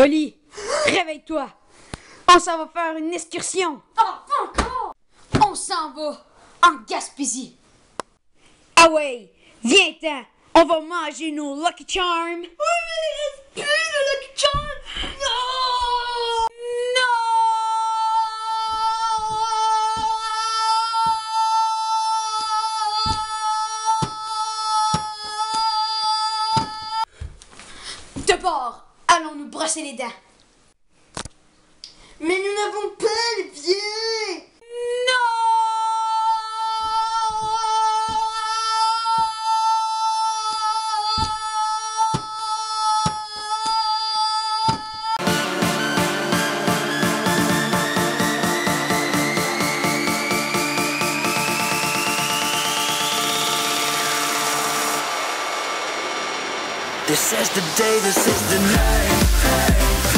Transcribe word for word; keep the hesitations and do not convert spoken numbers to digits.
Oli, réveille-toi. On s'en va faire une excursion. Oh, pas encore. On s'en va en Gaspésie. Ah ouais, viens-t'en. On va manger nos Lucky Charms. Oui, mais il reste plus de Lucky Charms. Non. Non. D'abord, allons nous brosser les dents. Mais nous n'avons pas les pieds. This is the day, this is the night.